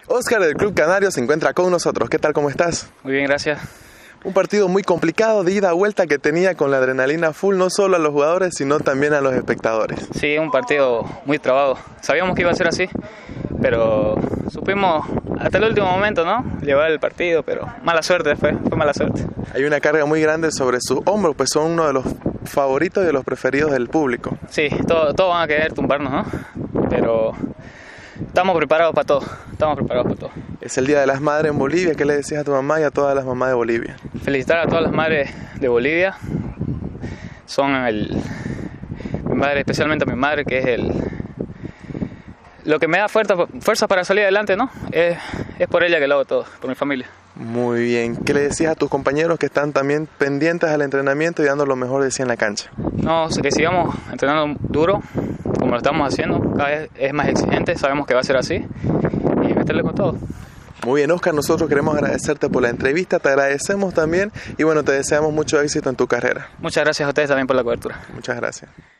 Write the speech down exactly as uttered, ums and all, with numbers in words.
Oscar del Club Canario se encuentra con nosotros. ¿Qué tal? ¿Cómo estás? Muy bien, gracias. Un partido muy complicado de ida a vuelta que tenía con la adrenalina full, no solo a los jugadores, sino también a los espectadores. Sí, un partido muy trabado. Sabíamos que iba a ser así, pero supimos hasta el último momento, ¿no? Llevar el partido, pero mala suerte fue, fue mala suerte. Hay una carga muy grande sobre sus hombros, pues son uno de los favoritos y de los preferidos del público. Sí, todos todo van a querer tumbarnos, ¿no? Pero estamos preparados para todo, estamos preparados para todo. Es el Día de las Madres en Bolivia. ¿Qué le decías a tu mamá y a todas las mamás de Bolivia? Felicitar a todas las madres de Bolivia. Son el, mi madre, especialmente a mi madre, que es el lo que me da fuerza, fuerza para salir adelante, ¿no? Es, es por ella que lo hago todo, por mi familia. Muy bien. ¿Qué le decías a tus compañeros que están también pendientes al entrenamiento y dando lo mejor de sí en la cancha? No, que sigamos entrenando duro, como lo estamos haciendo. Cada vez es más exigente, sabemos que va a ser así. Y meterle con todo. Muy bien, Oscar, nosotros queremos agradecerte por la entrevista, te agradecemos también y bueno, te deseamos mucho éxito en tu carrera. Muchas gracias a ustedes también por la cobertura. Muchas gracias.